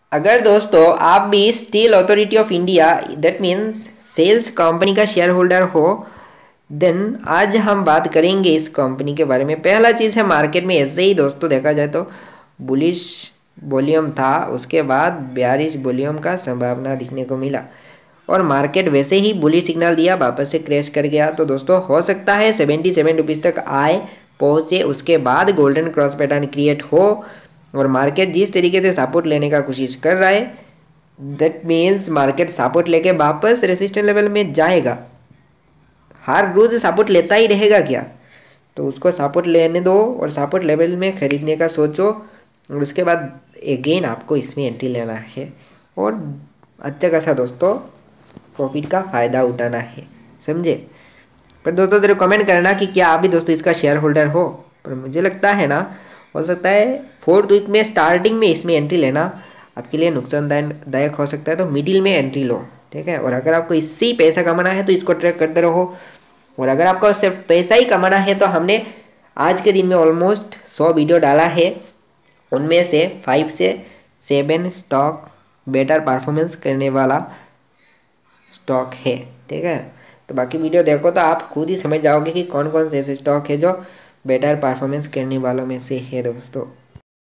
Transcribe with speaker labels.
Speaker 1: अगर दोस्तों आप भी steel authority of India that means SAIL's company का शेयर होल्डर हो, देन आज हम बात करेंगे इस कंपनी के बारे में। पहला चीज़ है मार्केट में ऐसे ही दोस्तों देखा जाए तो बुलिश वॉल्यूम था, उसके बाद बेयरिश वॉल्यूम का संभावना दिखने को मिला और मार्केट वैसे ही बुलिश सिग्नल दिया, वापस से क्रैश कर गया। तो दोस्तों हो सकता है 77 रुपीज़ तक आए पहुँचे, उसके बाद गोल्डन क्रॉस पैटर्न क्रिएट हो और मार्केट जिस तरीके से सपोर्ट लेने का कोशिश कर रहा है दैट मीन्स मार्केट सपोर्ट लेके वापस रेसिस्टेंस लेवल में जाएगा। हर रोज सपोर्ट लेता ही रहेगा क्या? तो उसको सपोर्ट लेने दो और सपोर्ट लेवल में खरीदने का सोचो और उसके बाद अगेन आपको इसमें एंट्री लेना है और अच्छा खासा दोस्तों प्रॉफिट का फ़ायदा उठाना है, समझे। पर दोस्तों जरूर कमेंट करना कि क्या आप भी दोस्तों इसका शेयर होल्डर हो। पर मुझे लगता है ना, हो सकता है फोर्थ वीक में स्टार्टिंग में इसमें एंट्री लेना आपके लिए नुकसानदायक हो सकता है, तो मिडिल में एंट्री लो, ठीक है। और अगर आपको इससे ही पैसा कमाना है तो इसको ट्रैक करते रहो और अगर आपको सिर्फ पैसा ही कमाना है तो हमने आज के दिन में ऑलमोस्ट 100 वीडियो डाला है, उनमें से 5 से 7 स्टॉक बेटर परफॉर्मेंस करने वाला स्टॉक है, ठीक है। तो बाकी वीडियो देखो तो आप खुद ही समझ जाओगे कि कौन कौन से ऐसे स्टॉक है जो बेटर परफॉर्मेंस करने वालों में से है दोस्तों।